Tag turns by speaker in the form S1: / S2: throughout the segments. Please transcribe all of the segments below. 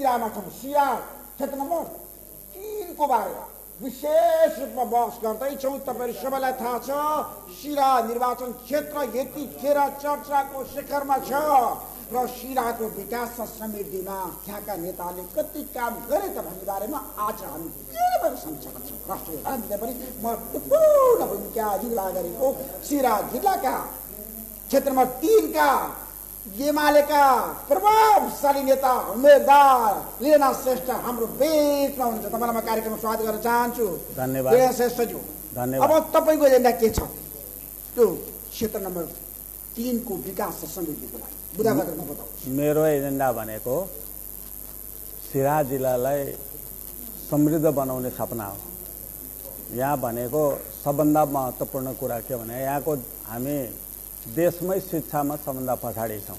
S1: सिरामा छौँ। सिरा क्षेत्र नम्बर 3 को बारेमा विशेष रूपमा बहस गर्दैछौँ। तपाईँहरू सबैलाई थाहा छ सिरा निर्वाचन क्षेत्र यतिखेर चर्चाको शिखरमा छ र सिराको विकास र समृद्धिमा त्यहाँका नेताले कति काम गरे त भन्ने बारेमा आज हामी धेरै समीक्षा गर्छौँ। राष्ट्रिय राजनीतिले पनि महत्त्वपूर्ण भूमिका निर्वाह गरेको सिरा जिल्लाका क्षेत्र नम्बर 3 का एमालेका प्रभावशाली नेता उम्मेदवार लीना श्रेष्ठ हाम्रो बीचमा हुनुहुन्छ। तपाईँलाई म कार्यक्रममा स्वागत गर्न चाहन्छु।
S2: धन्यवाद
S1: लीना श्रेष्ठज्यू।
S2: धन्यवाद।
S1: अब तपाईँको एजेन्डा के छ त्यो क्षेत्र नम्बर 3 को विकास र समृद्धिको लागि बुदागरमा बताउनुहोस्।
S2: मेरो एजेन्डा भनेको सिरा जिल्लालाई समृद्ध बनाउने सपना हो। यहाँ भनेको सबभन्दा महत्त्वपूर्ण कुरा के भने यहाँको हामी देशमै शिक्षामा सबभन्दा पछाडि छौँ।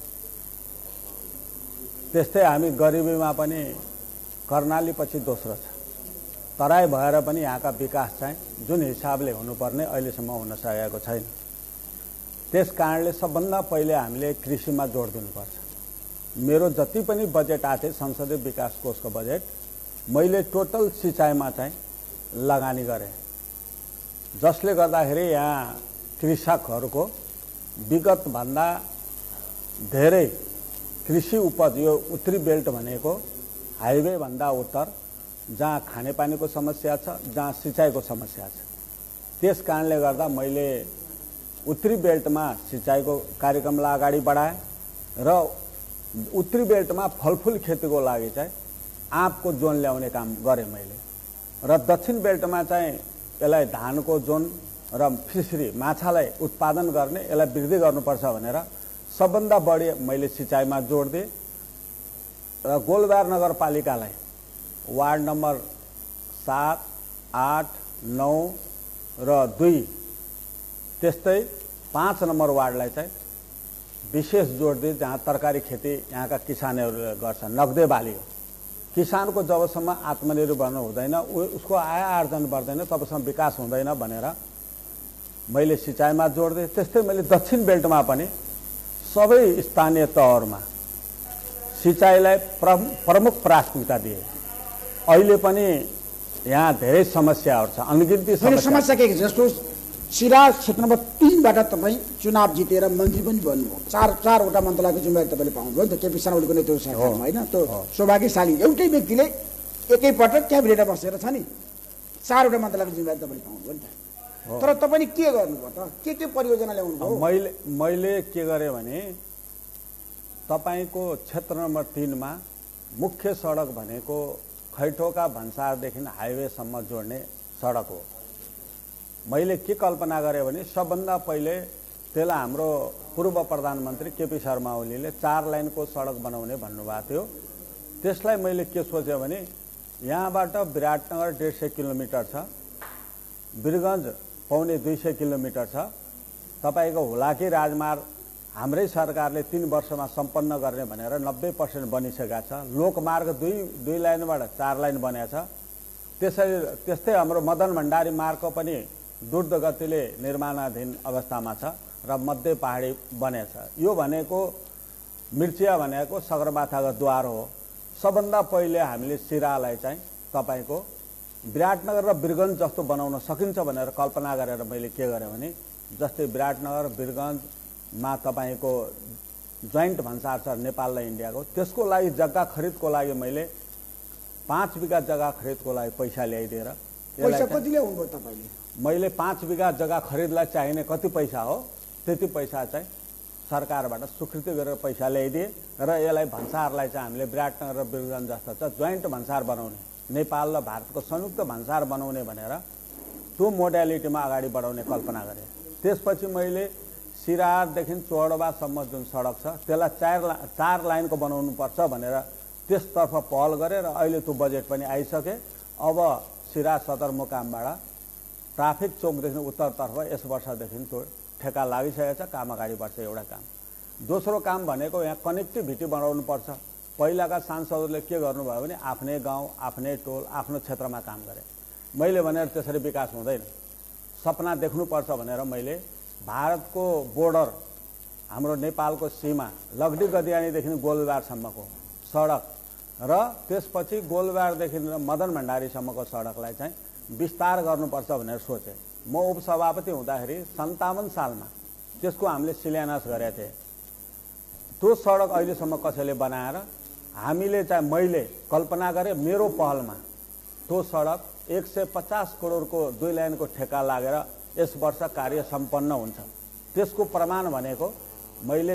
S2: त्यस्तै हामी गरिबीमा पनि कर्णाली पछि दोस्रो छ। तराई भएर पनि यहाँका विकास चाहिँ जुन हिसाबले हुनुपर्ने अहिलेसम्म हुन सकेको छैन। त्यस कारणले सबभन्दा पहिले हामीले कृषिमा जोड दिनुपर्छ। मेरो जति पनि बजेट आथे संसदीय विकास कोषको बजेट मैले टोटल सिँचाइमा चाहिँ लगानी गरेँ, जसले गर्दाखेरि यहाँ कृषकहरूको विगत भन्दा धेरै कृषि उपज यो उत्तरी बेल्ट भनेको हाइवे भन्दा उत्तर जहाँ खानेपानीको समस्या छ, जहाँ सिँचाइको समस्या छ। त्यस कारणले गर्दा मैले उत्तरी बेल्टमा सिँचाइको कार्यक्रमलाई अगाडि बढाएँ र उत्तरी बेल्टमा फलफुल खेतीको लागि चाहिँ आँपको जोन ल्याउने काम गरेँ मैले र दक्षिण बेल्टमा चाहिँ यसलाई धानको जोन र फिसरी माछालाई उत्पादन गर्ने यसलाई वृद्धि गर्नुपर्छ भनेर सबभन्दा बढी मैले सिँचाइमा जोड दिएँ र गोलबार नगरपालिकालाई वार्ड नम्बर 7, 8, 9 र 2 त्यस्तै 5 नम्बर वार्डलाई चाहिँ विशेष जोड दिए जहाँ तरकारी खेती यहाँका किसानहरूले गर्छन्। नगदे बाली हो। किसानको जबसम्म आत्मनिर्भर बन्नु हुँदैन उसको आय आर्जन बढ्दैन तबसम्म विकास हुँदैन भनेर मैले सिँचाइमा जोड दिएँ। त्यस्तै मैले दक्षिण बेल्टमा पनि सबै स्थानीय तहहरूमा सिँचाइलाई प्रमुख प्राथमिकता दिए। अहिले पनि यहाँ धेरै समस्याहरू छ, अनगिन्ती
S1: समस्या के जस्तो सिरा क्षेत्र नम्बर 3 बाट तपाईँ चुनाव जितेर मन्त्री पनि बन्नुभयो। चारवटा मन्त्रालयको जिम्मेवारी तपाईँले पाउनुभयो नि त। केपी शर्मा ओलीको नेतृत्व सरकारमा होइन त्यो सौभाग्यशाली एउटै व्यक्तिले एकैपटक क्याबिनेटमा बसेर छ नि 4वटा मन्त्रालयको जिम्मेवारी तपाईँले पाउनुभयो नि त। तर तपाईँले के गर्नुभयो त? के परियोजना ल्याउनु भयो?
S2: मैले के गरेँ भने तपाईँको क्षेत्र नम्बर 3 मा मुख्य सडक भनेको खैठोका भन्सारदेखि हाइवेसम्म जोड्ने सडक हो। मैले के कल्पना गरेँ भने सबभन्दा पहिले त्यसलाई हाम्रो पूर्व प्रधानमन्त्री केपी शर्मा ओलीले 4 लाइनको सडक बनाउने भन्नुभएको थियो। त्यसलाई मैले के सोचेँ भने यहाँबाट विराटनगर 150 किलोमिटर छ, वीरगञ्ज पौने 200 किलोमिटर छ। तपाईँको हुलाकी राजमार्ग हाम्रै सरकारले 3 वर्षमा सम्पन्न गर्ने भनेर 90% बनिसकेका छ। लोकमार्ग 2 लाइनबाट 4 लाइन बनेको छ। त्यस्तै हाम्रो मदन भण्डारी मार्ग पनि द्रुत गतिले निर्माणाधीन अवस्थामा छ र मध्य पहाडी बनेछ। यो भनेको मिर्चिया भनेको सगरमाथाको द्वार हो। सबभन्दा पहिले हामीले सिरालाई चाहिँ तपाईँको विराटनगर र वीरगञ्ज जस्तो बनाउन सकिन्छ भनेर कल्पना गरेर मैले के गरेँ भने जस्तै विराटनगर वीरगञ्जमा तपाईँको जोइन्ट भन्सार छ नेपाल र इन्डियाको, त्यसको लागि जग्गा खरिदको लागि मैले 5 बिघा जग्गा खरिदको लागि पैसा ल्याइदिएर
S1: पैसा कति ल्याउनुभयो तपाईँले?
S2: मैले 5 बिघा जग्गा खरिदलाई चाहिने कति पैसा हो त्यति पैसा चाहिँ सरकारबाट स्वीकृति गरेर पैसा ल्याइदिए र यसलाई भन्सारलाई चाहिँ हामीले विराटनगर र वीरगञ्ज जस्तो छ जोइन्ट भन्सार बनाउने, नेपाल र भारतको संयुक्त भन्सार बनाउने भनेर त्यो मोडालिटीमा अगाडि बढाउने कल्पना गरेँ। त्यसपछि मैले सिरारदेखि चौडवासम्म जुन सडक छ त्यसलाई 4 लाइनको बनाउनुपर्छ भनेर त्यसतर्फ पहल गरेँ र अहिले त्यो बजेट पनि आइसके। अब सिरा सदरमुकामबाट ट्राफिक चौकदेखि उत्तरतर्फ यस वर्षदेखि त्यो ठेका लागिसकेको छ, काम अगाडि बढ्छ एउटा काम। दोस्रो काम भनेको यहाँ कनेक्टिभिटी बनाउनु पर्छ। पहिलाका सांसदहरूले के गर्नुभयो भने आफ्नै गाउँ, आफ्नै टोल, आफ्नो क्षेत्रमा काम गरे। मैले भनेर त्यसरी विकास हुँदैन, सपना देख्नुपर्छ भनेर मैले भारतको बोर्डर हाम्रो नेपालको सीमा लगडी गदियानीदेखि गोलबारसम्मको सडक र त्यसपछि गोलबारदेखि मदन भण्डारीसम्मको सडकलाई चाहिँ विस्तार गर्नुपर्छ भनेर सोचे। म उपसभापति हुँदाखेरि 57 सालमा त्यसको हामीले शिलान्यास गरेका थिए। त्यो सडक अहिलेसम्म कसैले बनाएर हामीले चाहिँ मैले कल्पना गरेँ मेरो पहलमा त्यो सडक 150 करोडको 2 लाइनको ठेक्का लागेर यस वर्ष कार्य सम्पन्न हुन्छ। त्यसको प्रमाण भनेको मैले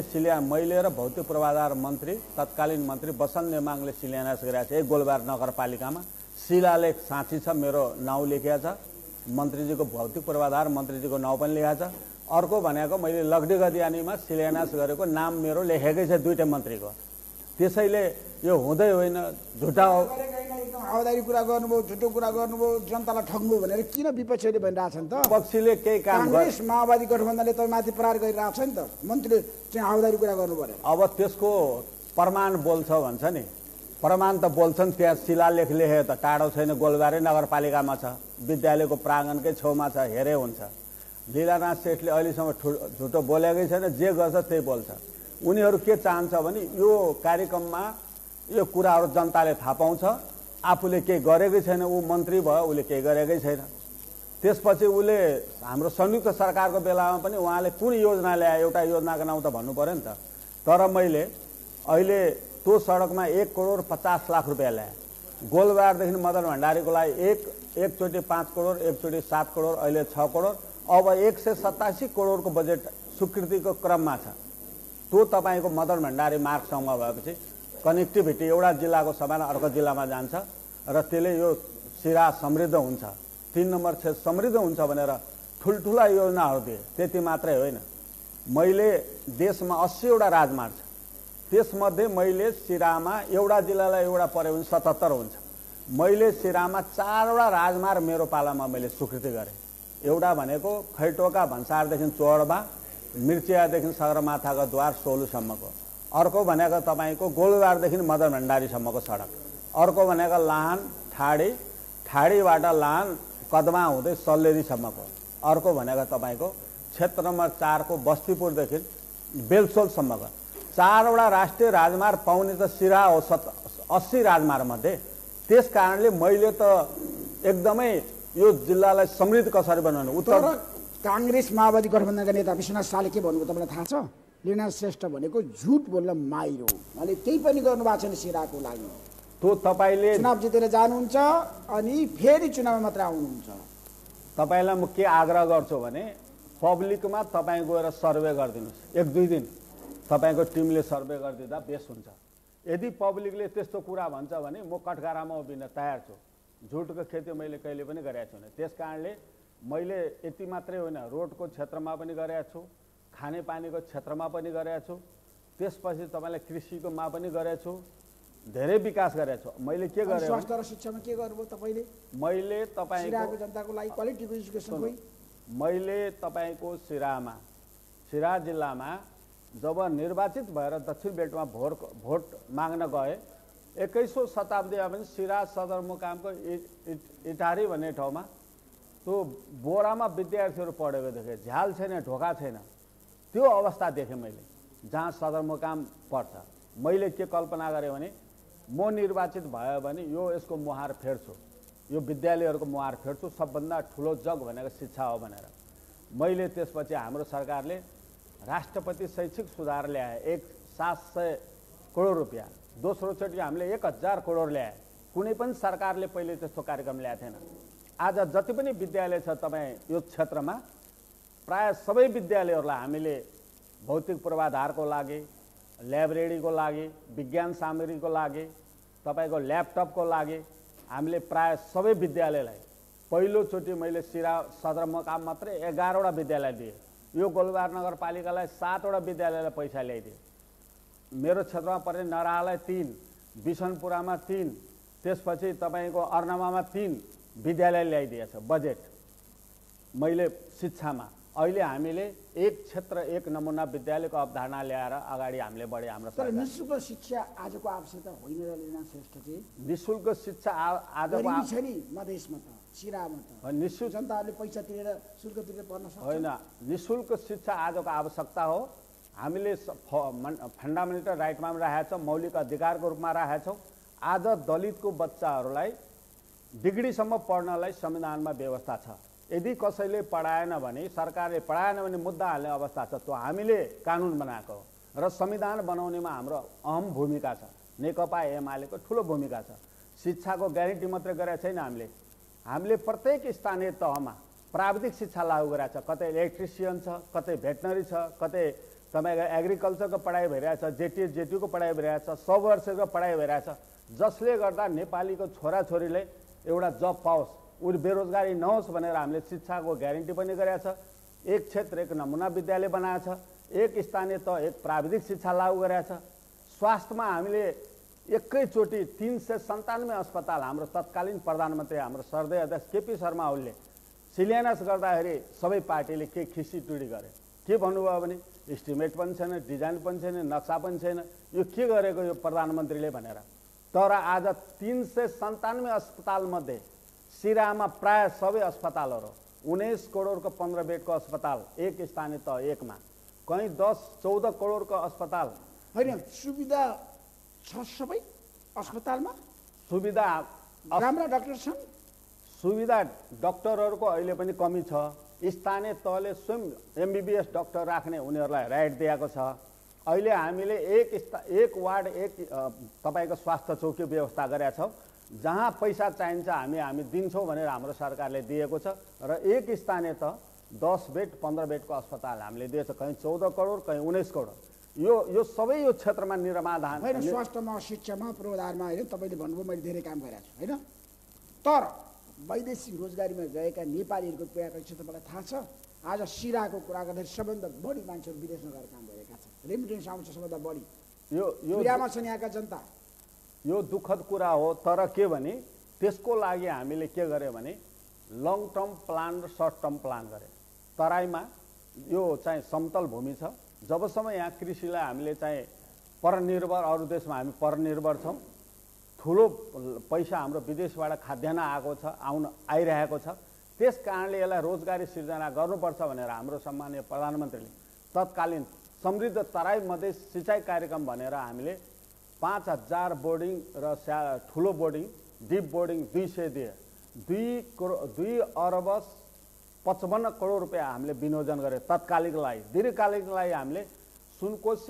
S2: र भौतिक पूर्वाधार मन्त्री तत्कालीन मन्त्री बसन्त नेमाङले शिलान्यास गरेका थिए गोलबार नगरपालिकामा। शिलालेख साँची छ, मेरो नाउँ लेखेको छ, मन्त्रीजीको भौतिक पूर्वाधार मन्त्रीजीको नाउँ पनि लेखेको छ। अर्को भनेको मैले लग्डी गदियानीमा शिलान्यास गरेको नाम मेरो लेखेकै छ दुईटै मन्त्रीको। त्यसैले यो हुँदै होइन, झुटा हो।
S1: आवादारी कुरा गर्नुभयो, झुटो कुरा गर्नुभयो, जनतालाई ठग्नुभयो भनेर किन विपक्षीले भनिरहेछन् त?
S2: पक्षीले केही काम
S1: कांग्रेस माओवादी गठबन्धनले त माथि प्रहार गरिरहेको छ नि त, मन्त्रीले चाहिँ आवादारी कुरा गर्नु पर्यो।
S2: अब त्यसको प्रमाण बोल्छ भन्छ नि, प्रमाण त बोल्छन्। त्यहाँ शिलालेख लेखे त टाढो छैन, गोलबारै नगरपालिकामा छ, विद्यालयको प्राङ्गणकै छेउमा छ, हेरे हुन्छ। लीलानाथ सेठले अहिलेसम्म झुटो बोलेकै छैन, जे गर्छ त्यही बोल्छ। उनीहरू के चाहन्छ भने यो कार्यक्रममा यो कुराहरू जनताले थाहा पाउँछ, आफूले केही गरेकै छैन, ऊ मन्त्री भयो, उसले केही गरेकै छैन। त्यसपछि उसले हाम्रो संयुक्त सरकारको बेलामा पनि उहाँले कुन योजना ल्याए, एउटा योजनाको नाउँ त भन्नु पर्यो नि त। तर मैले अहिले त्यो सडकमा 1 करोड 50 लाख रुपियाँ ल्याएँ। गोलबारदेखि मदन भण्डारीको लागि एकचोटि 5 करोड, एकचोटि 7 करोड, अहिले 6 करोड, अब 187 करोडको बजेट स्वीकृतिको क्रममा छ। त्यो तपाईँको मदन भण्डारी मार्गसँग भएपछि कनेक्टिभिटी एउटा जिल्लाको समान अर्को जिल्लामा जान्छ र त्यसले यो सिरा समृद्ध हुन्छ, 3 नम्बर क्षेत्र समृद्ध हुन्छ भनेर ठुल्ठुला योजनाहरू दिए। त्यति मात्रै होइन, मैले देशमा 80वटा राजमार्ग छ, त्यसमध्ये मैले सिरामा एउटा जिल्लालाई एउटा पऱ्यो भने 77 हुन्छ। मैले सिरामा 4वटा राजमार्ग मेरो पालामा मैले स्वीकृति गरेँ। एउटा भनेको खैटोका भन्सारदेखि चोडबा, मिर्चियादेखि सगरमाथाको द्वार सोलुसम्मको। अर्को भनेको तपाईँको गोलबारदेखि मदन भण्डारीसम्मको सडक। अर्को भनेको लाहान ठाडी, ठाडीबाट लाहान कदमा हुँदै सल्लेरीसम्मको। अर्को भनेको तपाईँको क्षेत्र नम्बर 4 को बस्तीपुरदेखि बेलसोलसम्मको। 4वटा राष्ट्रिय राजमार्ग पाउने त सिरा हो 80 राजमार्गमध्ये। त्यस कारणले मैले त एकदमै यो जिल्लालाई समृद्ध कसरी बनाउनु।
S1: उत्तर कांग्रेस माओवादी गठबन्धनका नेता विश्वनाथ शाहले के भन्नुभयो तपाईँलाई थाहा छ? लीलानाथ श्रेष्ठ भनेको झुट बोल्न माहिर हो, उहाँले केही पनि गर्नु भएको छैन सिराको लागि।
S2: त्यो तपाईँले
S1: चुनाव जितेर जानुहुन्छ अनि फेरि चुनावमा मात्र आउनुहुन्छ।
S2: तपाईँलाई म के आग्रह गर्छु भने पब्लिकमा तपाईँ गएर सर्वे गरिदिनुहोस्, 1-2 दिन तपाईँको टिमले सर्वे गरिदिँदा बेस हुन्छ। यदि पब्लिकले त्यस्तो कुरा भन्छ भने म कटघरामा उभिन तयार छु। झुटको खेती मैले कहिले पनि गरेको छुइनँ। त्यस कारणले मैले यति मात्रै होइन, रोडको क्षेत्रमा पनि गरेको छु, खानेपानीको क्षेत्रमा पनि गरेको छु, त्यसपछि तपाईँलाई कृषिकोमा पनि गरेको छु, धेरै विकास गरेको छु। मैले के गरेँ?
S1: स्वास्थ्य र शिक्षामा के गर्नुभयो तपाईँले?
S2: मैले तपाईँको
S1: जनताको लागि क्वालिटीको एजुकेसन खोइ।
S2: मैले तपाईँको सिरा जिल्लामा जब निर्वाचित भएर दक्षिण बेल्टमा भोट माग्न गए, 21औं शताब्दीमा पनि सिरा सदरमुकामको इटारी भन्ने ठाउँमा त्यो बोरामा विद्यार्थीहरू पढेको देखेँ, झ्याल छैन, ढोका छैन, त्यो अवस्था देखेँ मैले जहाँ सदरमुकाम पर्छ। मैले के कल्पना गरेँ भने म निर्वाचित भयो भने यसको मुहार फेर्छु, यो विद्यालयहरूको मुहार फेर्छु, सबभन्दा ठुलो जग भनेको शिक्षा हो भनेर। मैले त्यसपछि हाम्रो सरकारले राष्ट्रपति शैक्षिक सुधार ल्याए 700 करोड रुपियाँ। दोस्रो चोटि हामीले 1000 करोड ल्याए। कुनै पनि सरकारले पहिले त्यस्तो कार्यक्रम ल्याएको थिएन। आज जति पनि विद्यालय छ तपाईँ यो क्षेत्रमा, प्राय सबै विद्यालयहरूलाई हामीले भौतिक पूर्वाधारको लागि, लाइब्रेरीको लागि, विज्ञान सामग्रीको लागि, तपाईँको ल्यापटपको लागि हामीले प्राय सबै विद्यालयलाई पहिलोचोटि मैले सिरा सदरमुकाम मात्रै 11वटा विद्यालय दिएँ। यो गोलबार नगरपालिकालाई 7वटा विद्यालयलाई पैसा ल्याइदिए। मेरो क्षेत्रमा पर्ने नरालाई 3, बिसनपुरामा 3, त्यसपछि तपाईँको अर्नमामा 3 विद्यालय ल्याइदिएछ बजेट मैले शिक्षामा। अहिले हामीले एक क्षेत्र एक नमुना विद्यालयको अवधारणा ल्याएर अगाडि हामीले बढे। हाम्रो
S1: तर निःशुल्क शिक्षा आजको आवश्यकता होइन र लीलानाथ श्रेष्ठजी।
S2: निःशुल्क शिक्षा आजको
S1: छ नि मधेसमा त, सिरामा त
S2: निःशुल्क
S1: जनताहरूले पैसा तिरेर शुल्क तिरेर पढ्न सक्छ
S2: होइन। निःशुल्क शिक्षा आजको आवश्यकता हो। हामीले फन्डामेन्टल राइटमा पनि राखेका छौँ, मौलिक अधिकारको रूपमा राखेका छौँ। आज दलितको बच्चाहरूलाई डिग्रीसम्म पढ्नलाई संविधानमा व्यवस्था छ। यदि कसैले पढाएन भने, सरकारले पढाएन भने मुद्दा हाल्ने अवस्था छ। त्यो हामीले कानुन बनाएको हो र संविधान बनाउनेमा हाम्रो अहम भूमिका छ। नेकपा एमालेको ठुलो भूमिका छ। शिक्षाको ग्यारेन्टी मात्रै गरेका छैन हामीले प्रत्येक स्थानीय तहमा प्राविधिक शिक्षा लागू गरेका छ। कतै इलेक्ट्रिसियन छ, कतै भेटनरी छ, कतै तपाईँको एग्रिकल्चरको पढाइ भइरहेछ, जेटिए जेटीको पढाइ भइरहेछ, सबवर्षको पढाइ भइरहेछ, जसले गर्दा नेपालीको छोराछोरीले एउटा जब पाओस्, उ बेरोजगारी नहोस् भनेर हामीले शिक्षाको ग्यारेन्टी पनि गरेका छ। एक क्षेत्र एक नमुना विद्यालय बनाएको छ। एक स्थानीय तह एक प्राविधिक शिक्षा लागू गरेका छ। स्वास्थ्यमा हामीले एकैचोटि 397 अस्पताल हाम्रो तत्कालीन प्रधानमन्त्री हाम्रो सर्दै अध्यक्ष केपी शर्मा ओलीले शिलान्यास गर्दाखेरि सबै पार्टीले के खिसी टुडी गरे। के भन्नुभयो भने एस्टिमेट पनि छैन, डिजाइन पनि छैन, नक्सा पनि छैन, यो के गरेको यो प्रधानमन्त्रीले भनेर। तर आज 397 अस्पतालमध्ये सिराहामा प्राय सबै अस्पतालहरू 19 करोडको 15 बेडको अस्पताल एक स्थानीय तह एकमा, कहीँ 10-14 करोडको अस्पताल
S1: होइन। सुविधा छ सबै अस्पतालमा,
S2: सुविधा
S1: राम्रा डाक्टर छन्।
S2: सुविधा डाक्टरहरूको अहिले पनि कमी छ। स्थानीय तहले स्वयं एमबीबीएस डाक्टर राख्ने उनीहरूलाई राइट दिएको छ। अहिले हामीले एक वार्ड एक तपाईँको स्वास्थ्य चौकी व्यवस्था गरेका छौँ। जहाँ पैसा चाहिन्छ हामी दिन्छौँ भनेर हाम्रो सरकारले दिएको छ। र एक स्थानीय तह 10 बेड 15 बेडको अस्पताल हामीले दिएछ, कहीँ 14 करोड कहीँ 19 करोड। यो सबै यो क्षेत्रमा निर्माण
S1: होइन। स्वास्थ्यमा, शिक्षामा, पूर्वाधारमा होइन, तपाईँले भन्नुभयो मैले धेरै काम गरेको छु होइन। तर वैदेशिक रोजगारीमा गएका नेपालीहरूको पीडाको क्षेत्र तपाईँलाई थाहा छ। आज सिराको कुरा गर्दाखेरि सबैभन्दा बढी मान्छेहरू विदेशमा गएर काम गरेका छन्। रेमिटेन्स आउँछ सबभन्दा बढी। यो पीडामा छन् यहाँका जनता।
S2: यो दुःखद कुरा हो। तर के भने त्यसको लागि हामीले के गर्यो भने लङ टर्म प्लान र सर्ट टर्म प्लान गरे। तराईमा यो चाहिँ समतल भूमि छ। जबसम्म यहाँ कृषिलाई हामीले चाहिँ परनिर्भर, अरू देशमा हामी परनिर्भर छौँ, ठुलो पैसा हाम्रो विदेशबाट खाद्यान्न आइरहेको छ। त्यस कारणले यसलाई रोजगारी सिर्जना गर्नुपर्छ भनेर हाम्रो सम्माननीय प्रधानमन्त्रीले तत्कालीन समृद्ध तराई मधेस सिँचाइ कार्यक्रम भनेर हामीले 5000 बोर्डिङ र ठुलो बोर्डिङ, डिप बोर्डिङ 200 दिए। 2 अर्ब 55 करोड रुपियाँ हामीले विनियोजन गरे तत्कालिक लागि। दीर्घकालिक लागि हामीले सुनकोशी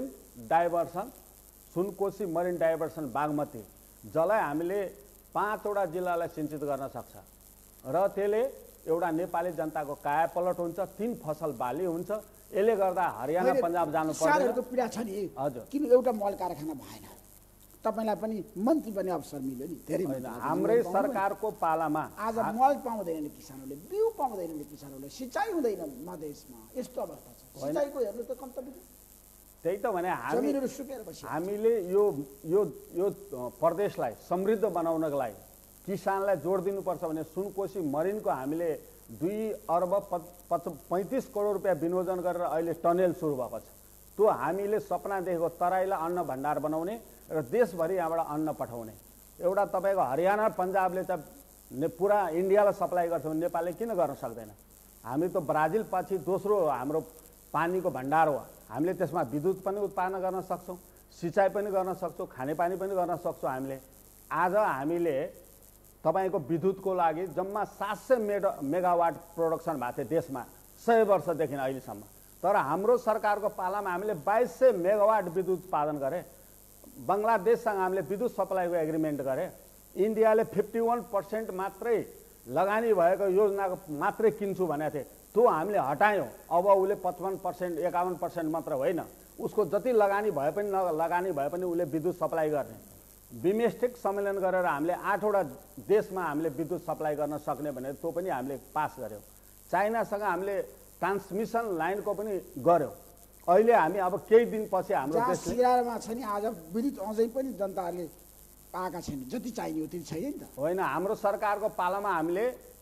S2: मरिन डाइभर्सन बागमती जसलाई हामीले 5 वटा जिल्लालाई सिंचित गर्न सक्छ र त्यसले एउटा नेपाली जनताको कायापलट हुन्छ। 3 फसल बाली हुन्छ। यसले गर्दा हरियाणा पन्जाब जानु पर्दैन।
S1: पीडा छ नि।
S2: हजुर।
S1: किन एउटा मल कारखाना भएन? तपाईलाई पनि मन्त्री बन्ने अवसर मिल्यो नि। धेरै
S2: हाम्रै सरकारको पालामा
S1: आज मल पाउँदैनन् किसानहरूले, बिउ पाउँदैनन् किसानहरूले, सिँचाइ हुँदैन मधेसमा। यस्तो अवस्था छ। सिँचाइको हेर्नु त कम्ती।
S2: त्यही त भने हामीले यो प्रदेशलाई समृद्ध बनाउनको लागि किसानलाई जोड दिनुपर्छ भने सुनकोशी मरिनको हामीले 2 अर्ब 35 करोड रुपियाँ विनियोजन गरेर अहिले टनेल सुरु भएको छ। त्यो हामीले सपना देखेको तराईलाई अन्न भण्डार बनाउने र देशभरि यहाँबाट अन्न पठाउने। एउटा तपाईँको हरियाणा पन्जाबले त पुरा इन्डियालाई सप्लाई गर्छ भने नेपालले किन गर्न सक्दैन? हामी त ब्राजिल पछि दोस्रो हाम्रो पानीको भण्डार हो। हामीले त्यसमा विद्युत पनि उत्पादन गर्न सक्छौँ, सिँचाइ पनि गर्न सक्छौँ, खानेपानी पनि गर्न सक्छौँ। हामीले आज हामीले तपाईँको विद्युतको लागि जम्मा 700 मेगावाट प्रोडक्सन भएको थियो देशमा 100 वर्षदेखि अहिलेसम्म। तर हाम्रो सरकारको पालामा हामीले 2200 मेगावाट विद्युत उत्पादन गरे। बङ्गलादेशसँग हामीले विद्युत सप्लाईको एग्रिमेन्ट गरे। इन्डियाले 51% मात्रै लगानी भएको योजनाको मात्रै किन्छु भनेको थिए, त्यो हामीले हटायौँ। अब उसले 55% 51% मात्र होइन, उसको जति लगानी भए पनि नलगानी भए पनि उसले विद्युत सप्लाई गर्ने। बिमेस्टिक सम्मेलन गरेर हामीले 8 वटा देशमा हामीले विद्युत सप्लाई गर्न सक्ने भनेर त्यो पनि हामीले पास गऱ्यौँ। चाइनासँग हामीले ट्रान्समिसन लाइनको पनि गऱ्यौँ। अहिले हामी अब केही दिनपछि हाम्रो
S1: सिरामा छ नि आज विद्युत अझै पनि जनताहरूले पाएका छैन, जति चाहिने उति छैन नि त।
S2: होइन, हाम्रो सरकारको पालामा हामीले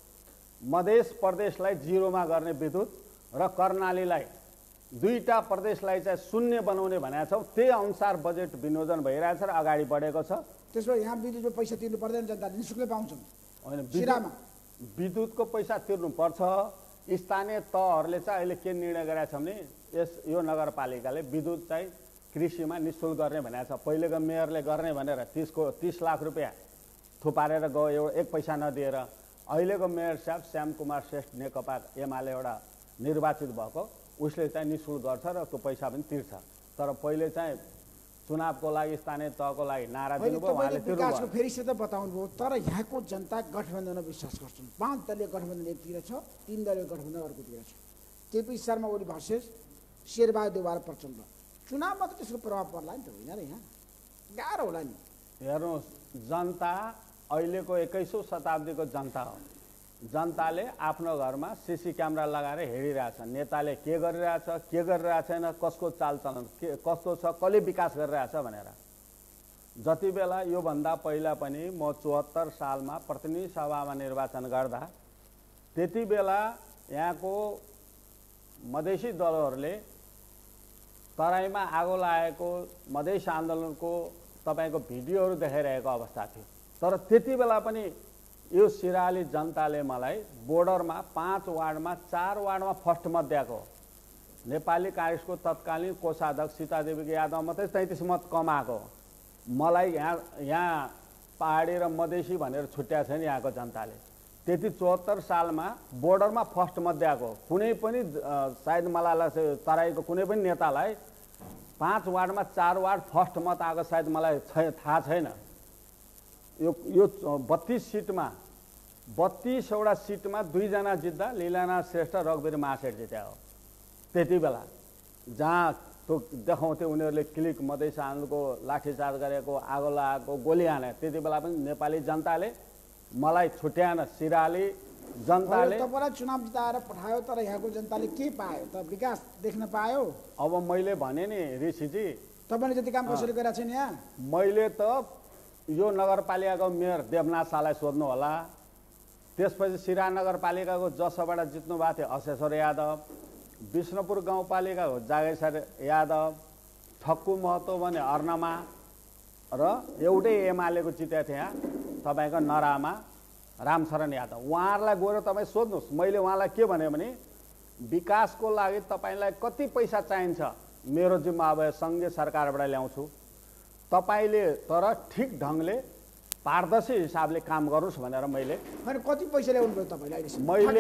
S2: मधेस प्रदेशलाई 0मा गर्ने विद्युत र कर्णालीलाई 2टा प्रदेशलाई चाहिँ 0 बनाउने भनेको छौँ। त्यही अनुसार बजेट विनियोजन भइरहेछ र अगाडि बढेको छ।
S1: त्यसो यहाँ विद्युतको पैसा तिर्नु पर्दैन, जनताले निःशुल्कै पाउँछन्।
S2: होइन, विद्युतको पैसा तिर्नुपर्छ। स्थानीय तहहरूले चाहिँ अहिले के निर्णय गरेका छ भने यो नगरपालिकाले विद्युत चाहिँ कृषिमा निःशुल्क गर्ने भनेको छ। पहिलेको मेयरले गर्ने भनेर 30 लाख रुपियाँ थुपारेर गयो, एक पैसा नदिएर। अहिलेको मेयर साहब श्याम कुमार श्रेष्ठ नेकपा एमाले एउटा निर्वाचित भएको, उसले चाहिँ निःशुल्क गर्छ र त्यो पैसा पनि तिर्छ। तर पहिले चाहिँ चुनावको लागि स्थानीय तहको लागि नारा दिनुभयो, उहाँले
S1: विकासको फेरि सिधै बताउनु भयो। तर यहाँको जनता गठबन्धनमा विश्वास गर्छन्। 5 दलीय गठबन्धन एकतिर छ, 3 दलीय गठबन्धन अर्कोतिर छ। केपी शर्मा ओली भर्सेस शेरबहादुर देउवार प्रचण्ड। चुनावमा त त्यसको प्रभाव पर्ला नि त, होइन र? यहाँ गाह्रो होला नि।
S2: हेर्नुहोस्, जनता अहिलेको 21औं शताब्दीको जनता हो। जनताले आफ्नो घरमा सीसी क्यामेरा लगाएर हेरिरहेछ, नेताले के गरिरहेछ, के गरिरहेछ छैन, कसको चालचलन के कस्तो छ, कसले विकास गरिरहेछ भनेर। जति बेला योभन्दा पहिला पनि म 74 सालमा प्रतिनिधि सभामा निर्वाचन गर्दा त्यति बेला यहाँको मधेसी दलहरूले तराईमा आगो लागेको मधेस आन्दोलनको तपाईँको भिडियोहरू देखाइरहेको अवस्था थियो। तर त्यति बेला पनि यो सिराली जनताले मलाई बोर्डरमा 5 वार्डमा 4 वार्डमा फर्स्ट मत दिएको। नेपाली काङ्ग्रेसको तत्कालीन कोषाध्यक्ष सीतादेवी यादव मात्रै 33 मत कमाएको। मलाई यहाँ पहाडी र मधेसी भनेर छुट्याएको छैन यहाँको जनताले। त्यति 74 सालमा बोर्डरमा फर्स्ट मत दिएको। कुनै पनि सायद मलाई तराईको कुनै पनि नेतालाई 5 वार्डमा 4 वार्ड फर्स्ट मत आएको सायद मलाई थाहा छैन। यो 32 सिटमा 32वटा सिटमा 2 जना जित्दा लीलानाथ श्रेष्ठ रघुवीर महासेठ जित्या हो। त्यति बेला जहाँ त्यो देखाउँथे उनीहरूले क्लिक मधेस आन्दोलनको लाठीचार्ज गरेको, आगो लगाएको, गोली हाने, त्यति बेला पनि नेपाली जनताले मलाई छुट्याएन। सिराली जनताले
S1: तपाईँलाई चुनाव जिताएर पठायो, तर यहाँको जनताले के पायो त? विकास देख्न पायो?
S2: अब मैले भने नि ऋषिजी,
S1: तपाईँले जति काम कसरी गरेको छैन यहाँ।
S2: मैले त यो नगरपालिकाको मेयर देवनाथ शाहलाई सोध्नु होला। त्यसपछि सिरा नगरपालिकाको जसबाट जित्नु भएको थियो अशेश्वर यादव, विष्णुपुर गाउँपालिकाको जागेश्वर यादव, ठक्कु महतो भने अर्नमा र एउटै एमालेको जितेको थियो यहाँ तपाईँको नरामा रामशरण यादव। उहाँहरूलाई गएर तपाईँ सोध्नुहोस्। मैले उहाँलाई के भने विकासको लागि तपाईँलाई कति पैसा चाहिन्छ, मेरो जिम्मा अब सङ्घीय सरकारबाट ल्याउँछु, तपाईँले तर ठिक ढङ्गले पारदर्शी हिसाबले काम गर्नुहोस् भनेर मैले
S1: कति पैसा ल्याउनु भयो तपाईँले अहिले?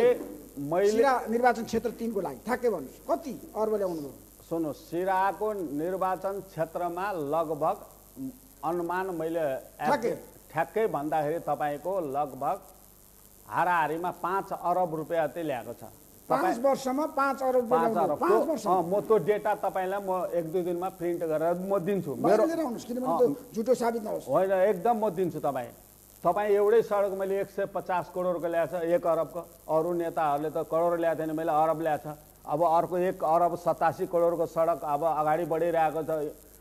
S2: मैले
S1: निर्वाचन क्षेत्र 3 को लागि ठ्याक्कै भन्नुहोस् कति अर्ब ल्याउनु भयो?
S2: सुन्नुहोस्, सिराको निर्वाचन क्षेत्रमा लगभग अनुमान मैले ठ्याक्कै भन्दाखेरि तपाईँको लगभग हाराहारीमा 5 अरब रुपियाँ चाहिँ ल्याएको छ।
S1: 5 वर्षमा 5 अरब रुपियाँ? 5 वर्ष?
S2: म त्यो डेटा तपाईँलाई म 1-2 दिनमा प्रिन्ट गरेर म दिन्छु।
S1: मेरो झुटो साबित नहोस्।
S2: होइन, एकदम म दिन्छु। तपाईँ एउटै सडक मैले 150 करोडको ल्याएको छ, 1 अरबको। अरू नेताहरूले त करोड ल्याएको थिएन, मैले अरब ल्याएको छ। अब अर्को 1 अरब 87 करोडको सडक अब अगाडि बढिरहेको छ।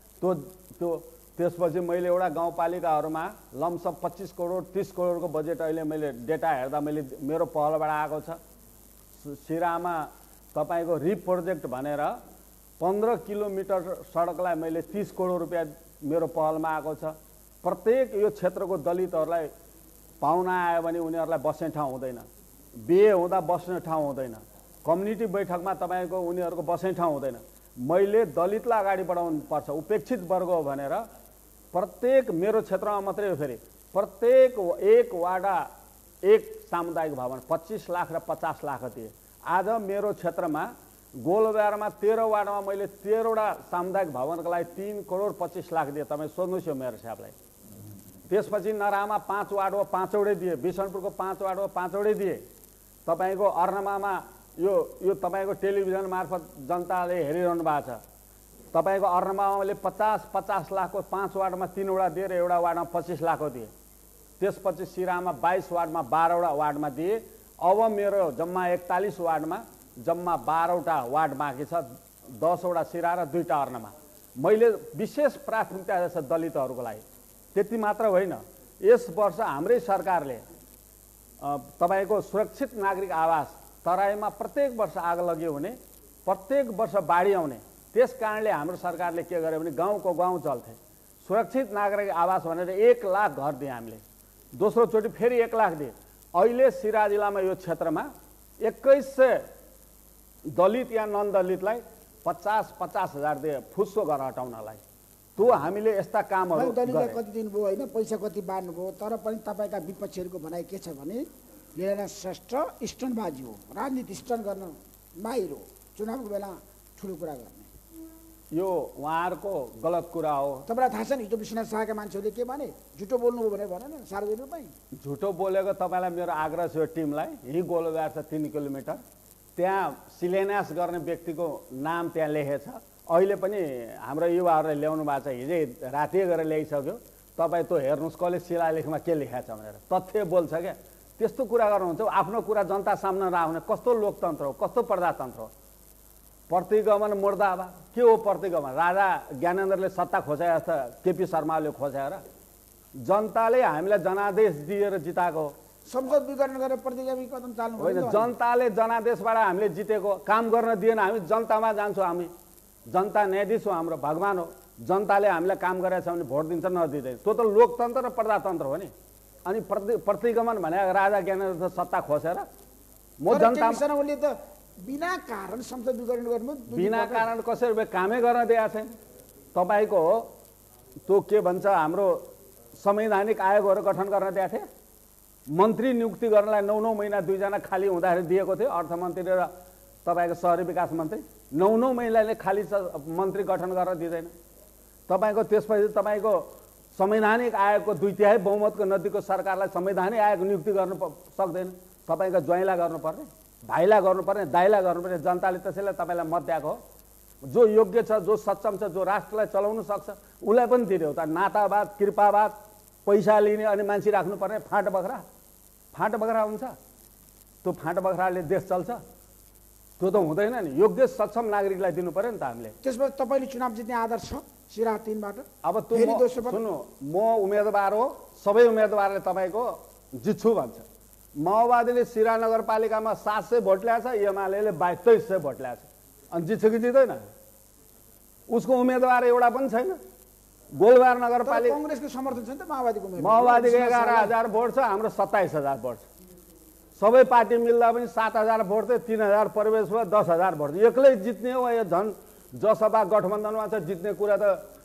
S2: त्यसपछि मैले एउटा गाउँपालिकाहरूमा लमसम 25 करोड 30 करोडको बजेट अहिले मैले डेटा हेर्दा मैले मेरो पहलबाट आएको छ। सिरामा तपाईँको रिप प्रोजेक्ट भनेर 15 किलोमिटर सडकलाई मैले 30 करोड रुपियाँ मेरो पहलमा आएको छ। प्रत्येक यो क्षेत्रको दलितहरूलाई पाहुना आयो भने उनीहरूलाई बस्ने ठाउँ हुँदैन, बिहे हुँदा बस्ने ठाउँ हुँदैन, कम्युनिटी बैठकमा तपाईँको उनीहरूको बस्ने ठाउँ हुँदैन। मैले दलितलाई अगाडि बढाउनु पर्छ, उपेक्षित वर्ग हो भनेर प्रत्येक मेरो क्षेत्रमा मात्रै हो, फेरि प्रत्येक 1 वाडा 1 सामुदायिक भवन 25 लाख र 50 लाख दिए। आज मेरो क्षेत्रमा गोलबजारमा 13 वार्डमा मैले 13वटा सामुदायिक भवनको लागि 3 करोड 25 लाख दिए। तपाईँ सोध्नुहोस् यो मेयर साहबलाई। त्यसपछि नरामा 5 वार्डमा 5 वटै दिए, विष्णुपुरको 5 वार्डमा 5 वटै दिए। तपाईँको अर्नमामा यो तपाईँको टेलिभिजन मार्फत जनताले हेरिरहनु भएको छ। तपाईँको अर्नमामा मैले 50 लाखको 5 वार्डमा 3 वटा दिए र एउटा वार्डमा 25 लाखको दिए। त्यसपछि सिरामा 22 वार्डमा 12वटा वार्डमा दिए। अब मेरो जम्मा 41 वार्डमा जम्मा 12वटा वार्ड बाँकी छ, 10वटा सिरा र 2टा अर्नमा। मैले विशेष प्राथमिकता दिएको छ दलितहरूको लागि। त्यति मात्र होइन, यस वर्ष हाम्रै सरकारले तपाईँको सुरक्षित नागरिक आवास तराईमा प्रत्येक वर्ष आग लग्यो भने प्रत्येक वर्ष बाढी आउने, त्यस कारणले हाम्रो सरकारले के गर्यो भने गाउँको गाउँ चल्थे। सुरक्षित नागरिक आवास भनेर 1 लाख घर दिए हामीले। दोस्रो चोटि फेरि 1 लाख दिए। अहिले सिरा जिल्लामा यो क्षेत्रमा 2100 दलित या नन दलितलाई 50,000 दिए फुस्सो घर हटाउनलाई। त्यो हामीले यस्ता कामहरू
S1: दलितलाई कति दिनुभयो होइन, पैसा कति बाँड्नुभयो, तर पनि तपाईँका विपक्षीहरूको भनाइ के छ भने लीलानाथ श्रेष्ठ स्टन्टबाजी हो, राजनीति स्टन्ट गर्न माहिर हो, चुनावको बेला ठुलो कुरा गर्ने।
S2: यो उहाँहरूको गलत कुरा हो।
S1: तपाईँलाई थाहा छ नि हिजो विश्वनाथ शाहका मान्छेहरूले के भने, झुटो बोल्नुभयो भनेर भन न सार्वजनिक रूपमै।
S2: झुटो बोलेको तपाईँलाई मेरो आग्रह छ यो टिमलाई, यही गोलबार छ 3 किलोमिटर, त्यहाँ शिलान्यास गर्ने व्यक्तिको नाम त्यहाँ लेखेछ। अहिले पनि हाम्रो युवाहरूले ल्याउनु भएको छ, हिजै राति गरेर ल्याइसक्यो। तपाईँ त्यो हेर्नुहोस् कसले शिलालेखमा के लेखेको छ भनेर, तथ्य बोल्छ क्या। त्यस्तो कुरा गर्नुहुन्छ, आफ्नो कुरा जनता सामने राख्ने कस्तो लोकतन्त्र हो, कस्तो प्रजातन्त्र हो। प्रतिगमन मुर्दाबाद के हो प्रतिगमन? राजा ज्ञानेन्द्रले सत्ता खोजे जस्तो केपी शर्माले खोजेर जनताले हामीलाई जनादेश दिएर जिताएको हो।
S1: संसद विघटन गरेर प्रतिगामी कदम चाल्नु
S2: होइन, जनताले जनादेशबाट हामीले जितेको, काम गर्न दिएन। हामी जनतामा जान्छौँ, हामी जनता न्यायाधीश हो, हाम्रो भगवान हो। जनताले हामीलाई काम गरेको छ भने भोट दिन्छ नदिँदैन, त्यो त लोकतन्त्र र प्रजातन्त्र हो नि। अनि प्रतिगमन भने राजा ज्ञानेन्द्र सत्ता खोसेर म जनता
S1: त बिना कारण संसद विघटन गर्नु,
S2: बिना कारण कसरी कामै गर्न दिएको छैन। तपाईँको त्यो के भन्छ, हाम्रो संवैधानिक आयोगहरू गठन गर्न दिएको थिए, मन्त्री नियुक्ति गर्नलाई 9 महिना 2 जना खाली हुँदाखेरि दिएको थियो, अर्थमन्त्री र तपाईँको शहरी विकास मन्त्री। 9 महिनाले खाली मन्त्री गठन गर्न दिँदैन तपाईँको। त्यसपछि तपाईँको संवैधानिक आयोगको 2/3 बहुमतको नजिकको सरकारलाई संवैधानिक आयोग नियुक्ति गर्न सक्दैन। तपाईँको ज्वाइँलाई गर्नुपर्ने, भाइलाई गर्नुपर्ने, दाइलाई गर्नुपर्ने। जनताले त्यसैलाई तपाईँलाई मत दिएको हो। जो योग्य छ, जो सक्षम छ, जो राष्ट्रलाई चलाउन सक्छ उसलाई पनि दिने हो त। नातावाद, कृपावाद, पैसा लिने अनि मान्छे राख्नुपर्ने फाँट बखरा हुन्छ। त्यो फाँट बखराले देश चल्छ? त्यो त हुँदैन नि। योग्य सक्षम नागरिकलाई दिनु पर्यो नि त हामीले।
S1: त्यसपछि तपाईँले चुनाव जित्ने आधार छ सिरा 3बाट?
S2: अब सुन्नु, म उम्मेदवार हो, सबै उम्मेदवारले तपाईँको जित्छु भन्छ। माओवादीले सिरा नगरपालिकामा 700 भोट ल्याएछ, एमाले 2200 भोट ल्याएछ, अनि जित्छ कि जित्दैन? उसको उम्मेदवार एउटा पनि छैन। गोलबार नगरपालिका
S1: कांग्रेसको समर्थन छ नि त माओवादीको।
S2: माओवादीको 11,000 भोट छ, हाम्रो 27,000 भोट छ। सबै पार्टी मिल्दा पनि 7,000 भोट थियो, 3,000 प्रवेश भयो, 10,000 भोट। एक्लै जित्ने हो यो झन् जसपा गठबन्धनमा छ, जित्ने कुरा त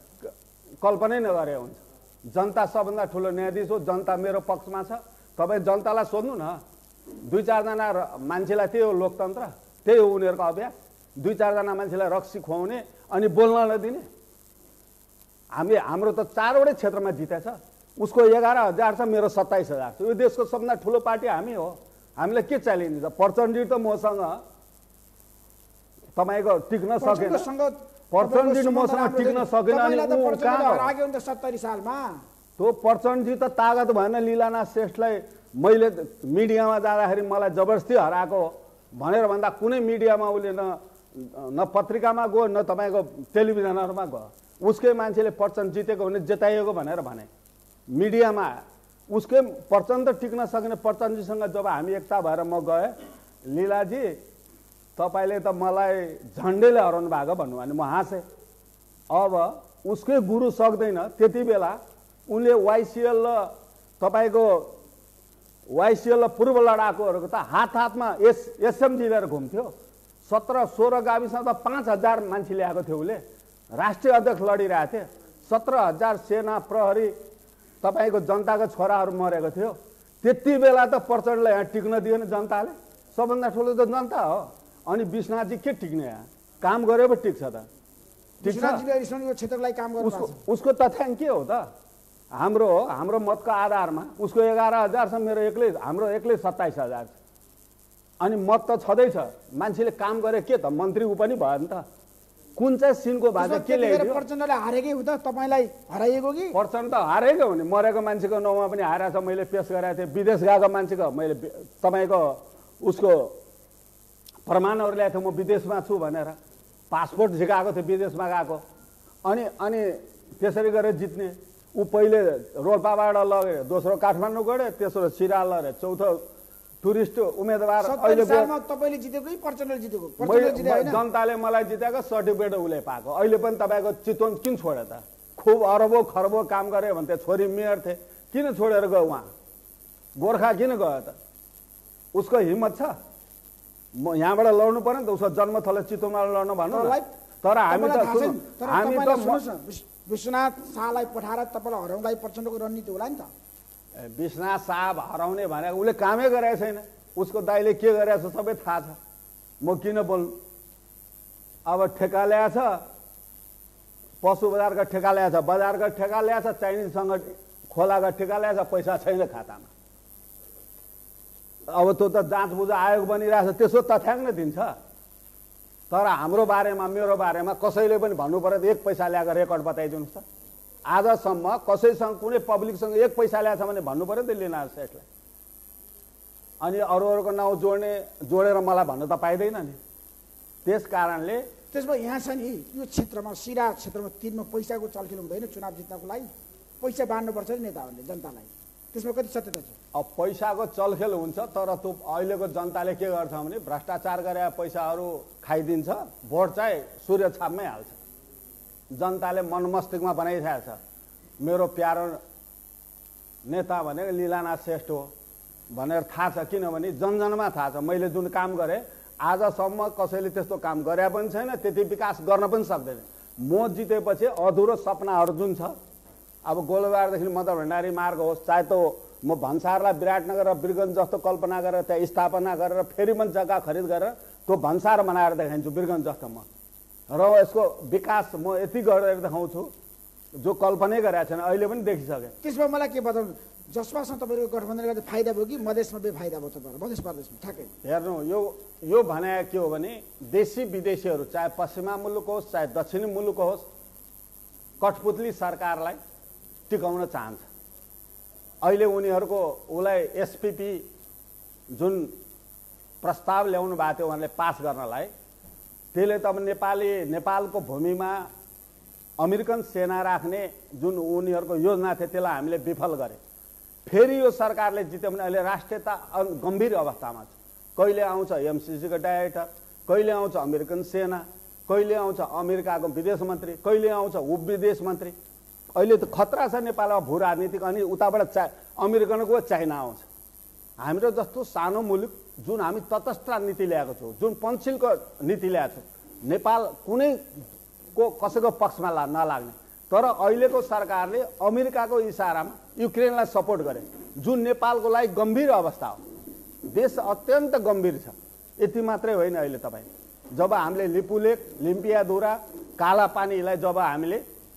S2: कल्पनै नगरे हुन्छ। जनता सबभन्दा ठुलो न्यायाधीश हो, जनता मेरो पक्षमा छ। तपाईँ जनतालाई सोध्नु न। 2-4 जना मान्छेलाई त्यही हो लोकतन्त्र, त्यही हो उनीहरूको अभ्यास। 2-4 जना मान्छेलाई रक्सी खुवाउने अनि बोल्न नदिने। हाम्रो त 4वटै क्षेत्रमा जितेछ। उसको 11,000 छ, मेरो 27,000 छ। यो देशको सबभन्दा ठुलो पार्टी हामी हो। हामीलाई के च्यालेन्ज छ? प्रचण्डजी त मसँग तपाईँको टिक्न सकेन, प्रचण्डजी मसँग टिक्न सकेन। अनि ऊ कहाँ
S1: गयो? 70 सालमा
S2: त्यो प्रचण्डजी त तागत भएन। लीलानाथ श्रेष्ठलाई मैले मिडियामा जाँदाखेरि मलाई जबरजस्ती हराएको भनेर भन्दा कुनै मिडियामा उसले न पत्रिकामा गयो, न तपाईँको टेलिभिजनहरूमा गयो। उसकै मान्छेले प्रचण्ड जितेको भने जिताइएको भनेर भने मिडियामा। उसकै प्रचण्ड त टिक्न सकेन। प्रचण्डजीसँग जब हामी एकता भएर म गएँ, लीलाजी तपाईँले त मलाई झन्डेले हराउनु भएको भन्नु भने म हाँसेँ। अब उसकै गुरु सक्दैन। त्यति बेला उनले वाइसिएल र तपाईँको पूर्व लडाकुहरूको त हातमा एसएमजी लिएर घुम्थ्यो। 17-16 गाविसमा त 5,000 मान्छे ल्याएको थियो। उसले राष्ट्रिय अध्यक्ष लडिरहेको थिए। 17,000 सेना प्रहरी तपाईँको जनताको छोराहरू मरेको थियो। त्यति बेला त प्रचण्डलाई यहाँ टिक्न दिएन जनताले। सबभन्दा ठुलो त जनता हो। अनि विश्वनाथजी के टिक्ने? यहाँ काम गरे पो टिक्छ त? उसको तथ्याङ्क के हो त? हाम्रो मतको आधारमा उसको 11,000 छ, मेरो हाम्रो एक्लै 27,000 छ। अनि मत त छँदैछ। मान्छेले काम गरे के त? मन्त्री ऊ पनि भयो नि त। कुन चाहिँ सिनको बाजा के ल्याइदियो?
S1: प्रचण्डले हारेकै हो त, तपाईँलाई हराइएको कि?
S2: प्रचण्ड त हारेकै हो नि। मरेको मान्छेको नाउँमा पनि हारेको छ। मैले पेश गरेको थिएँ। विदेश गएको मान्छेको मैले तपाईँको उसको प्रमाणहरू ल्याएको थिएँ। म विदेशमा छु भनेर पासपोर्ट झिकाएको थियो, विदेशमा गएको। अनि त्यसरी गरेर जित्ने। ऊ पहिले रोल्पाबाट लग्यो, दोस्रो काठमाडौँ गयो, तेस्रो सिरा लग्यो, चौथो टुरिस्ट उम्मेदवार।
S1: अहिले तपाईँले जितेको कि प्रचण्डले जितेको?
S2: जनताले मलाई जितेको सर्टिफिकेट उसले पाएको। अहिले पनि तपाईँको चितवन किन छोड्यो त? खुब अरबौँ खरबौँ काम गऱ्यो भने त छोरी मेयर थिए, किन छोडेर गयो उहाँ? गोर्खा किन गयो त? उसको हिम्मत छ? म यहाँबाट लड्नु पर्यो नि त। उसको जन्मथलो चितवनमा लड्नु भन्नु। तर हामी त
S1: विश्वनाथ शाहलाई पठाएर तपाईँलाई हराउँदै प्रचण्डको रणनीति होला नि त।
S2: विश्वनाथ शाह हराउने भनेको उसले कामै गरेको छैन, उसको दाइले के गरेको छ सबै थाहा छ, म किन बोल्नु। अब ठेका ल्याएछ, पशु बजारका ठेका ल्याएछ, बजारका ठेका ल्याएछ, चाइनिजसँग खोलाका ठेका ल्याएछ, पैसा छैन खातामा। अब त्यो त जाँच बुझ आयोग बनिरहेछ, त्यसो तथ्याङ्क नै दिन्छ। तर हाम्रो बारेमा, मेरो बारेमा कसैले पनि भन्नु पर्यो एक पैसा ल्याएको रेकर्ड बताइदिनुहोस् त। आजसम्म कसैसँग कुनै पब्लिकसँग एक पैसा ल्याएछ भने भन्नु पर्यो दिल्ली नारायण सेठलाई। अनि अरूको नाउँ जोडेर मलाई भन्न त पाइँदैन नि। त्यस कारणले
S1: त्यसमा यहाँ छ नि, यो क्षेत्रमा सिरा क्षेत्रमा 3 मा पैसाको चलखेल हुँदैन चुनाव जित्नको लागि। पैसा बाँड्नुपर्छ नि नेताहरूले जनतालाई, त्यसमा कति सत्यता छ?
S2: अब पैसाको चलखेल हुन्छ, तर त्यो अहिलेको जनताले के गर्छ भने भ्रष्टाचार गरेर पैसाहरू खाइदिन्छ, भोट चाहिँ सूर्य छापमै हाल्छ। जनताले मनमस्तिष्कमा बनाइरहेको छ मेरो प्यारो नेता भनेको लीलानाथ श्रेष्ठ हो भनेर थाहा छ। किनभने जनजनमा थाहा छ मैले जुन काम गरेँ आजसम्म कसैले त्यस्तो काम गरे पनि छैन, त्यति विकास गर्न पनि सक्दैन। म जितेपछि अधुरो सपनाहरू जुन छ, अब गोलबारदेखि मदर भण्डारी मार्ग होस्, चाहे त म भन्सारलाई विराटनगर र वीरगञ्ज जस्तो कल्पना गरेर त्यहाँ स्थापना गरेर फेरि पनि जग्गा खरिद गरेर त्यो भन्सार बनाएर देखाइन्छु वीरगञ्ज जस्तो म। र यसको विकास म यति गरेर देखाउँछु जो कल्पनै गरेको छैन, अहिले पनि देखिसकेँ।
S1: त्यसमा मलाई के बताउनु, जसपासँग तपाईँको गठबन्धन गर्दा फाइदा भयो कि मधेसमा बेफाइदा भयो तपाईँहरू मधेस प्रदेशमा? ठ्याक्कै
S2: हेर्नु, यो भने के हो भने देशी विदेशीहरू चाहे पश्चिमा मुलुक होस् चाहे दक्षिणी मुलुक होस्, कठपुतली सरकारलाई टिकाउन चाहन्छ। अहिले उनीहरूको उसलाई एसपीपी जुन प्रस्ताव ल्याउनु भएको थियो उहाँले पास गर्नलाई, त्यसले त अब नेपालको भूमिमा अमेरिकन सेना राख्ने जुन उनीहरूको योजना थियो त्यसलाई हामीले विफल गरे। फेरि यो सरकारले जित्यो भने अहिले राष्ट्रियता गम्भीर अवस्थामा छ। कहिले आउँछ एमसीसीको डाइरेक्टर, कहिले आउँछ अमेरिकन सेना, कहिले आउँछ अमेरिकाको विदेश मन्त्री, कहिले आउँछ उप विदेश मन्त्री। अहिले त खतरा छ नेपालमा भू राजनीतिक। अनि उताबाट अमेरिकनको चाइना आउँछ। हाम्रो जस्तो सानो मुलुक जुन हामी तटस्थ नीति ल्याएको छौँ, जुन पञ्चिलको नीति ल्याएको छौँ, नेपाल कुनैको कसैको पक्षमा नलाग्ने। तर अहिलेको सरकारले अमेरिकाको इसारामा युक्रेनलाई सपोर्ट गरे, जुन नेपालको लागि गम्भीर अवस्था हो। देश अत्यन्त गम्भीर छ। यति मात्रै होइन, अहिले तपाईँ जब हामीले लिपुलेक, लिम्पियाधुरा, कालापानीलाई जब हामीले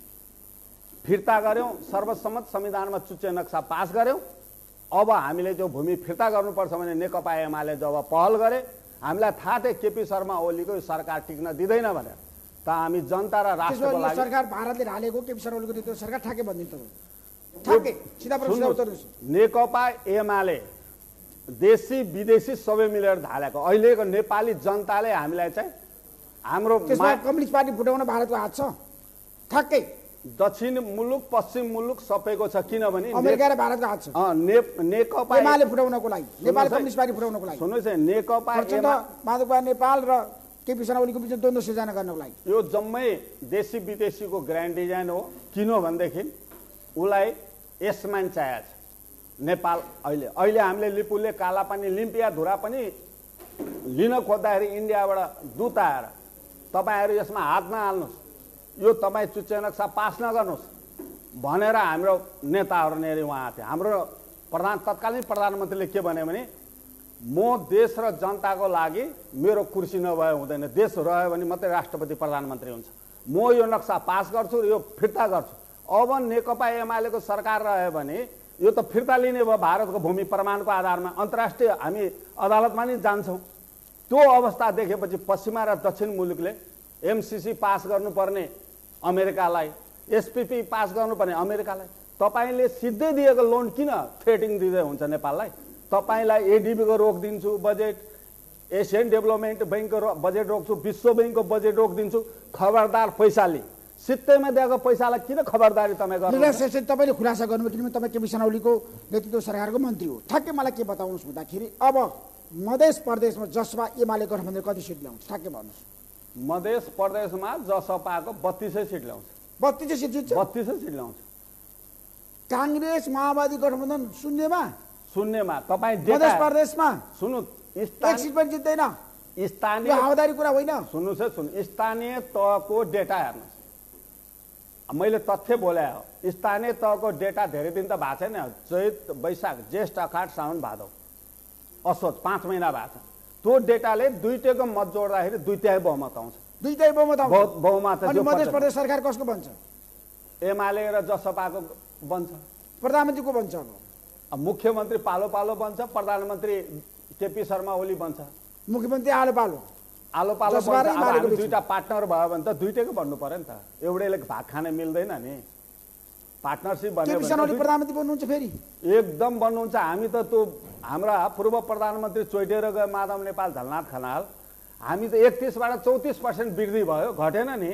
S2: फिर्ता गऱ्यौँ, सर्वसम्मत संविधानमा चुच्चे नक्सा पास गऱ्यौँ, अब हामीले जो भूमि फिर्ता गर्नुपर्छ भने नेकपा एमाले जब पहल गरे, हामीलाई थाहा थियो केपी शर्मा ओलीको सरकार टिक्न दिँदैन भनेर। त हामी जनता र राष्ट्रको लागि
S1: सरकार भारतले हालेको केपी शर्मा ओलीको त्यो सरकार ठ्याक्कै भनिदिन्छ। ठ्याक्कै सिधा प्रश्न उत्तर दिनुहोस्।
S2: नेकपा एमाले देशी विदेशी सबै मिलेर ढालेको अहिलेको नेपाली जनताले हामीलाई चाहिँ हाम्रो
S1: कम्युनिस्ट पार्टी फुटाउन भारतको हात छ। ठ्याक्कै
S2: दक्षिण मुलुक पश्चिम मुलुक सबैको छ। किनभने
S1: अमेरिका र भारतको हात छ।
S2: नेकपा
S1: एमाले फुटाउनको लागि, नेपाल कम्युनिस्ट पार्टी फुटाउनको लागि।
S2: सुन्नुहोस् है, नेकपा
S1: माधवपा नेपाल र केपी शर्मा ओलीको बिचमा द्वन्द्व सिर्जना गर्नको लागि
S2: यो जम्मै देशी विदेशीको ग्रान्ड डिजाइन हो। किन भनेदेखि उसलाई यसमान चाहिएको छ नेपाल। अहिले हामीले लिपुले, कालापानी, लिम्पियाधुरा पनि लिन खोज्दाखेरि इन्डियाबाट दूत आएर तपाईँहरू यसमा हात नहाल्नुहोस्, यो तपाईँ चुच्चे नक्सा पास नगर्नुहोस् भनेर हाम्रो नेताहरू नेरी उहाँ थिए। हाम्रो तत्कालीन प्रधानमन्त्रीले के भन्यो भने म देश र जनताको लागि मेरो कुर्सी नभए हुँदैन, देश रह्यो भने मात्रै राष्ट्रपति प्रधानमन्त्री हुन्छ। म यो नक्सा पास गर्छु र यो फिर्ता गर्छु। अब नेकपा एमालेको सरकार रह्यो भने यो त फिर्ता लिने भयो भारतको भूमि प्रमाणको आधारमा। अन्तर्राष्ट्रिय हामी अदालतमा नि जान्छौँ। त्यो अवस्था देखेपछि पश्चिमा र दक्षिण मुलुकले एमसीसी पास गर्नुपर्ने अमेरिकालाई, एसपीपी पास गर्नुपर्ने अमेरिकालाई, तपाईँले सिधै दिएको लोन किन थ्रेटिङ दिँदै हुन्छ नेपाललाई? तपाईँलाई एडिबीको रोकिदिन्छु बजेट, एसियन डेभलपमेन्ट बैङ्कको बजेट रोक्छु, विश्व बैङ्कको बजेट रोकिदिन्छु, खबरदार पैसा लि। सित्तैमा दिएको पैसालाई किन खबरदारी तपाईँ गर्नु?
S1: तपाईँले खुलासा गर्नुभयो किनभने तपाईँ केपी शर्मा ओलीको नेतृत्व सरकारको मन्त्री हो। ठ्याक्कै मलाई के बताउनुहोस् भन्दाखेरि अब मधेस प्रदेशमा जसपा एमाले गठबन्धन कति सिट ल्याउँछ? ठ्याक्कै भन्नुहोस्।
S2: मधेस प्रदेशमा जसपाको 32 सिट ल्याउँछ।
S1: 32 सिट जित्छ?
S2: 32 सिट ल्याउँछ।
S1: काङ्ग्रेस माओवादी गठबन्धन शून्यमा?
S2: शून्यमा। तपाईँ
S1: मधेस प्रदेशमा
S2: सुन्नु,
S1: एक सिट पनि जित्दैन।
S2: स्थानीय
S1: हावादारी कुरा होइन।
S2: सुन्नुहोस् है, स्थानीय तहको डेटा हेर्नुहोस्, मैले तथ्य बोले हो। स्थानीय तहको डेटा धेरै दिन त भएको छैन, चैत वैशाख जेष्ठ अखाड साउन भादौ असोज 5 महिना भएको छ। त्यो डेटाले 2 मत जोड्दाखेरि 2/3 बहुमत आउँछ।
S1: 2/3 बहुमत आउँछ।
S2: बहुमत
S1: अनि मध्य प्रदेश सरकार कसको बन्छ?
S2: एमाले र जसपाको बन्छ।
S1: प्रधानमन्त्री को बन्छ?
S2: अब मुख्यमन्त्री पालो पालो बन्छ, प्रधानमन्त्री केपी शर्मा ओली बन्छ,
S1: मुख्यमन्त्री आलो पालो
S2: बन्छ। अब हामी दुईटा पार्टनर भयो भने त दुईटैको भन्नु पर्यो नि त, एउटैले भाग खान मिल्दैन नि। पार्टनरसिप भन्यो भने
S1: प्रधानमन्त्री बन्नुहुन्छ फेरि
S2: एकदम बन्नुहुन्छ। हामी त त्यो हाम्रा पूर्व प्रधानमन्त्री चोइटेर गए माधव नेपाल, झलनाथ खनाल, हामी त 31 बाट 34% वृद्धि भयो, घटेन नि।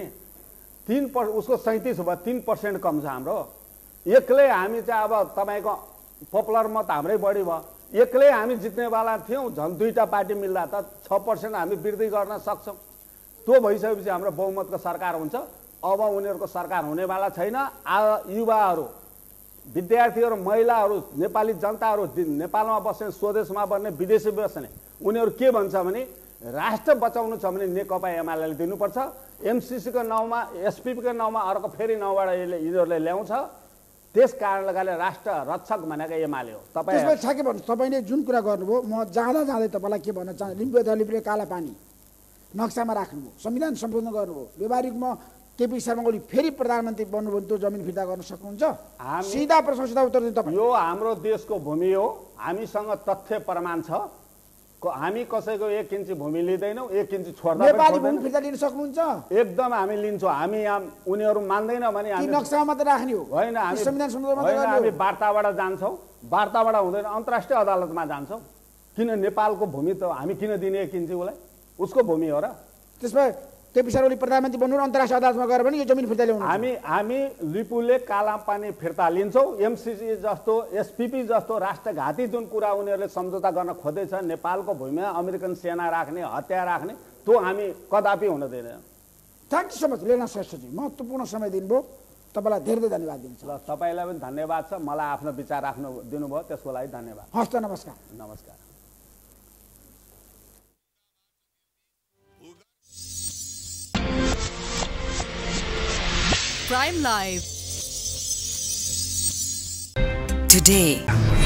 S2: 3% उसको 37 भयो, 3% कम छ हाम्रो। एक्लै हामी चाहिँ अब तपाईको पपुलर मत हाम्रै बढी भयो, एक्लै हामी जित्नेवाला थियौँ। झन् दुईटा पार्टी मिल्दा त 6% हामी वृद्धि गर्न सक्छौँ। त्यो भइसकेपछि हाम्रो बहुमतको सरकार हुन्छ। अब उनीहरूको सरकार हुनेवाला छैन। युवाहरू, विद्यार्थीहरू, महिलाहरू, नेपाली जनताहरू, नेपालमा बस्ने, स्वदेशमा बस्ने, विदेशी बस्ने, उनीहरू के भन्छ भने राष्ट्र बचाउनु छ भने नेकपा एमालेले दिनुपर्छ। एमसीसीको नाउँमा, एसपीपीको नाउँमा अर्को फेरि नाउँबाट यिनीहरूले ल्याउँछ। त्यस कारणले गर्दा राष्ट्र रक्षक भनेको एमाले हो।
S1: तपाईँले जुन कुरा गर्नुभयो, म जाँदै तपाईँलाई के भन्न चाहन्छु, लिम्बू काला पानी नक्सामा राख्नुभयो, संविधान सम्शोधन गर्नुभयो, व्यवहारिकमा केपी शर्मा ओली फेरि प्रधानमन्त्री बन्नुभयो, त्यो जमिन फिर्ता गर्न सक्नुहुन्छ? सिधा प्रश्न सिधा उत्तर दिनु तपाईँ।
S2: यो हाम्रो देशको भूमि हो, हामीसँग तथ्य प्रमाण छ। हामी कसैको 1 इन्च भूमि लिँदैनौ, 1 इन्च छोड्दा
S1: नेपाली भूमि फिर्ता लिन सक्नुहुन्छ?
S2: एकदम हामी लिन्छौँ। हामी यहाँ उनीहरू मान्दैन भने हामी
S1: नक्सामा मात्र राख्ने हो
S2: होइन, हामी संविधान सम्शोधन मात्र गर्ने हो। हामी वार्ताबाट जान्छौँ, वार्ताबाट हुँदैन अन्तर्राष्ट्रिय अदालतमा जान्छौँ। किन नेपालको भूमि त हामी किन दिने 1 इन्च उसलाई? उसको भूमि हो र।
S1: त्यसमा केपी शर्मा ओली प्रधानमन्त्री बन्नु अन्तर्राष्ट्रिय अदालतमा गएर पनि यो जमिन फिर्ता ल्याउनु।
S2: हामी लिपुले काला पानी फिर्ता लिन्छौँ। एमसीसी जस्तो, एसपीपी जस्तो राष्ट्रघाती जुन कुरा उनीहरूले सम्झौता गर्न खोज्दैछ, नेपालको भूमिमा अमेरिकन सेना राख्ने, हतियार राख्ने, त्यो हामी कदापि हुन दिँदैनौँ।
S1: थ्याङ्क यू सो मच लेना श्रेष्ठजी, महत्त्वपूर्ण समय दिनुभयो, तपाईँलाई धेरै धन्यवाद दिन्छु।
S2: ल, तपाईँलाई पनि धन्यवाद छ, मलाई आफ्नो विचार राख्नु दिनुभयो त्यसको लागि धन्यवाद।
S1: हस् त, नमस्कार।
S2: नमस्कार।
S3: Prime Live. Today.